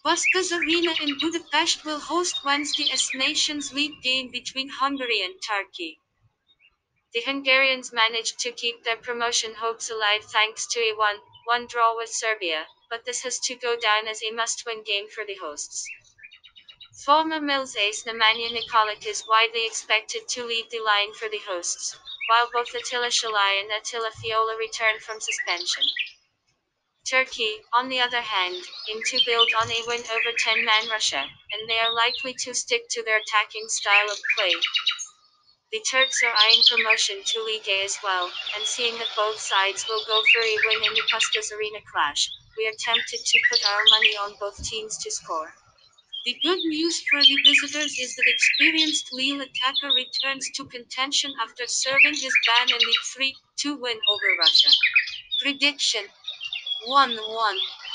Puskás Arena in Budapest will host Wednesday's Nations League game between Hungary and Turkey. The Hungarians managed to keep their promotion hopes alive thanks to a 1-1 draw with Serbia, but this has to go down as a must-win game for the hosts. Former Mills ace Nemanja Nikolic is widely expected to lead the line for the hosts, while both Attila Szalai and Attila Fiola return from suspension. Turkey, on the other hand, aim to build on a win over 10-man Russia, and they are likely to stick to their attacking style of play. The Turks are eyeing promotion to League A as well, and seeing that both sides will go for a win in the Puskás Arena clash, we are tempted to put our money on both teams to score. The good news for the visitors is that experienced Lille attacker returns to contention after serving his ban in the 3-2 win over Russia. Prediction 1-1.